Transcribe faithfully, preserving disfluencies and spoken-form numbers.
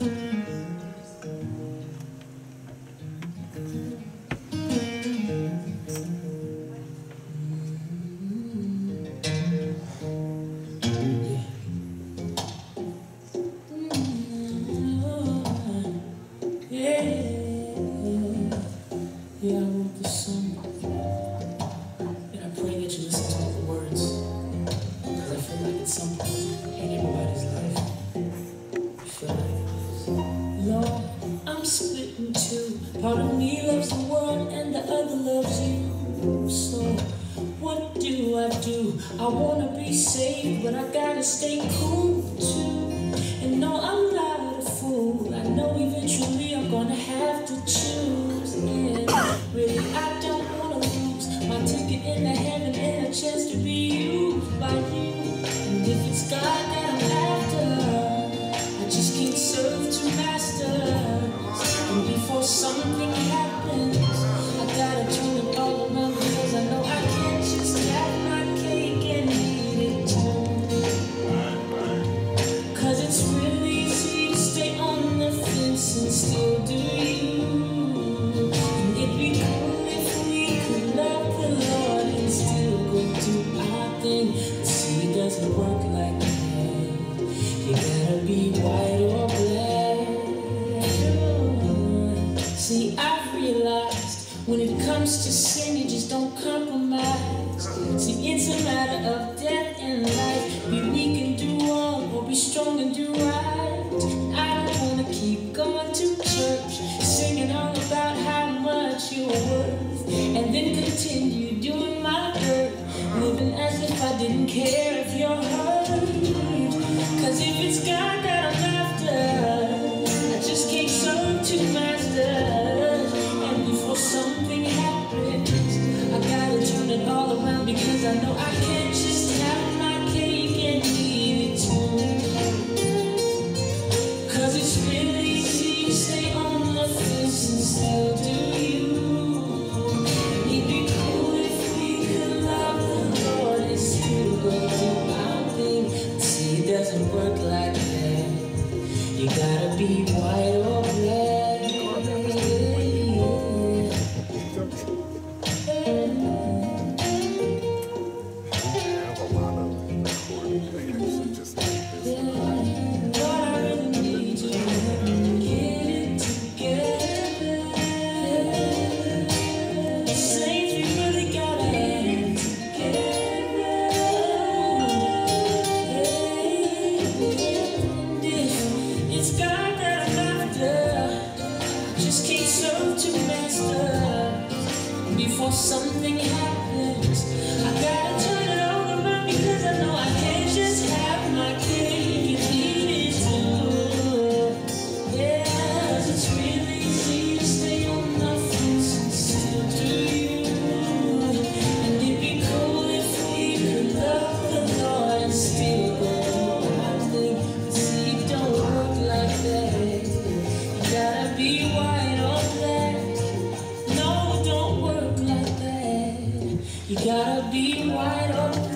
Yeah, I wrote this song, and I pray that you listen to all the words, because I feel like it's some point in everybody's life. You feel like, Lord, I'm split in two. Part of me loves the world, and the other loves you. So, what do I do? I wanna be saved, but I gotta stay cool too. And no, I'm not a fool. I know eventually I'm gonna have to choose. And really, I don't wanna lose my ticket into heaven and a chance to be used by you. And if it's God that I'm after, I just can't serve two masters. And before something happens, I gotta turn it all around, because I know I can't just have my cake and eat it too. Cause it's really easy to stay on the fence and still do you. And it'd be cool if we could love the Lord and still go do our thing. But see, it doesn't work like that. You gotta be white or black. See, I've realized when it comes to sin, you just don't compromise. See, it's a matter of death and life. Be weak and do wrong, or be strong and do right. I don't wanna keep going to church, singing all about how much you're worth, and then continue doing my dirt, living as if I didn't care if you're hurt. Cause if it's God that I'm after, I just can't serve two masters. And before something happens, I gotta turn it all around, because I know I can't just have my cake and eat it too. Cause it's really easy to stay on the fence and still do you. It'd be cool if we could love the Lord and still go do our thing. But see, it doesn't work like that. You gotta be white or black. Before something happens, I gotta turn it all around, because I know I can't just have my cake and eat it too. Yeah, cause it's really easy to stay on the fence and still do you. And it'd be cool if we could love the Lord and still go do our thing. But see, it don't work like that. You gotta be white or black. You gotta be white or black.